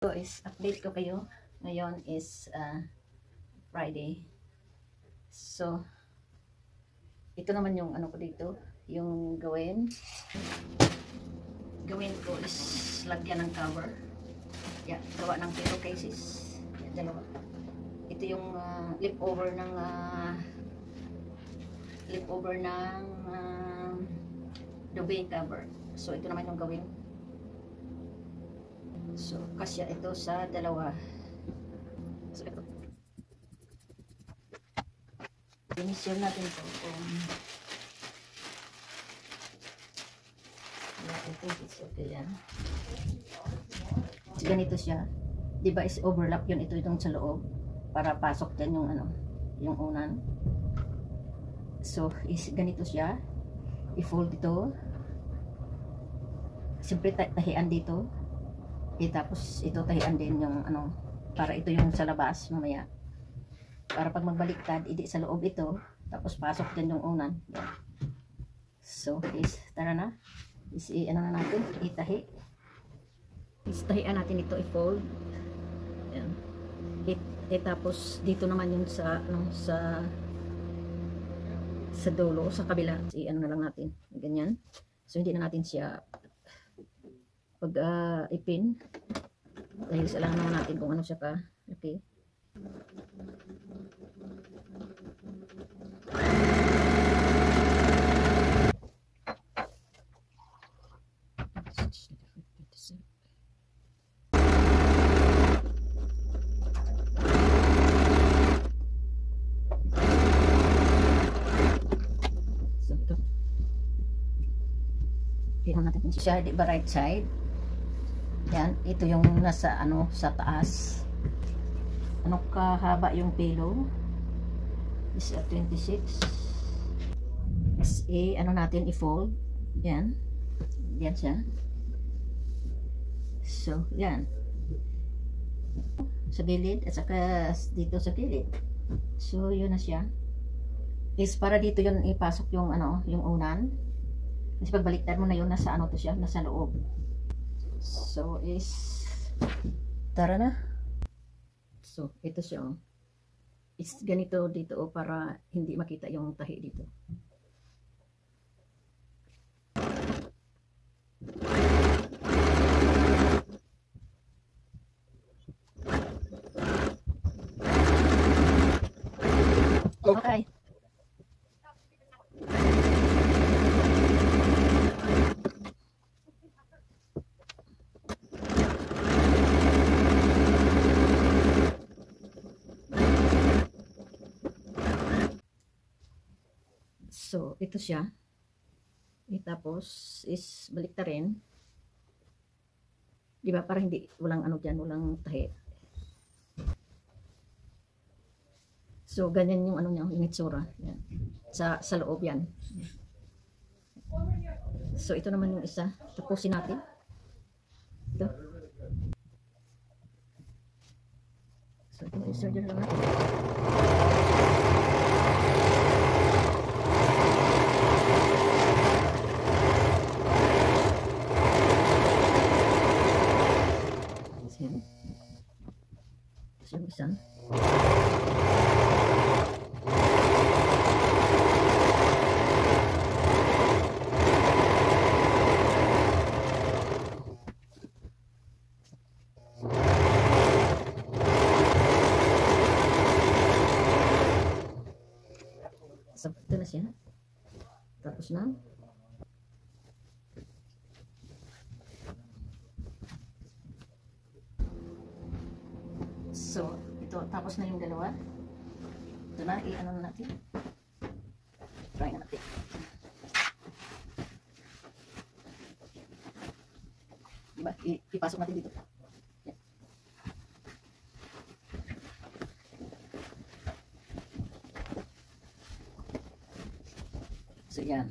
So is update ko kayo. Ngayon is Friday. So ito naman yung ano ko dito, yung gawin ko is lagyan ng cover. Yeah, gawa ng pillowcases. Dalawa. Ito yung leftover ng duvet cover. So ito naman yung gawin. So kasya ito sa dalawa. So ito. Inisyon natin ito kung I think it's okay yan. So, ganito siya. Diba is overlap yun, ito itong sa loob para pasok dyan yung ano, yung unan. So is ganito siya. I-fold ito. Siyempre tahian dito. Tapos ito tahian din yung ano, para ito yung sa labas mamaya. Para pag magbaliktad, idi sa loob ito, tapos pasok din yung unan. So, tara na. Ano na natin, itahi. Tahian natin ito, i-fold. Yan. Tapos dito naman yung sa ano, sa dulo, sa kabila. Ano na lang natin, ganyan. So, hindi na natin siya pag ipin dahil alam naman natin kung ano siya ka. Okay. So, ito. Tingnan natin siya, di ba right side? Yan, ito yung nasa ano, sa taas. Ano kahaba yung pillow? Is 26. Ano natin i-fold. Yan. Yan siya. So, yan. Sa gilid at saka dito sa gilid. So, yun na siya. Is para dito yun ipasok yung ano, yung unan. Kasi pagbaliktad mo na yun, nasa ano to siya, nasa loob. So is tara na. So ito siya. Is ganito dito para hindi makita yung tahi dito. Okay. So, ito siya. Tapos, is balik rin. Diba? Para hindi, walang ano dyan, walang tahi. So, ganyan yung ano niya, yung itsura. Yan. Sa loob yan. So, ito naman yung isa. Tapusin natin. Ito. So, ito, insert dyan lang natin. Tapos yung isa. So, ito na siya. Tapos na. So, ito, tapos na yung dalawa. Ito na, i-ano na natin. Try na natin. Diba? Ipasok natin dito. Yan. So, yan.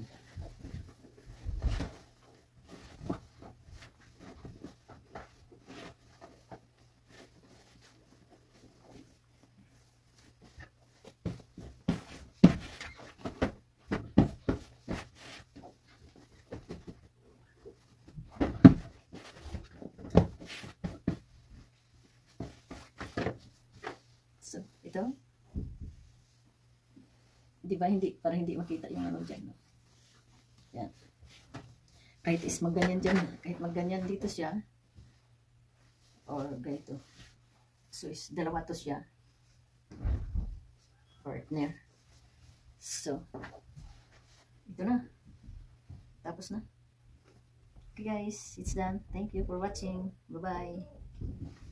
dito. Di ba hindi, para hindi makita yung ano dyan. No? Yan. Kahit is magganyan dyan, kahit magganyan dito siya, or ganito. So is dalawa to siya. Partner. So, ito na. Tapos na. Okay guys, it's done. Thank you for watching. Bye-bye.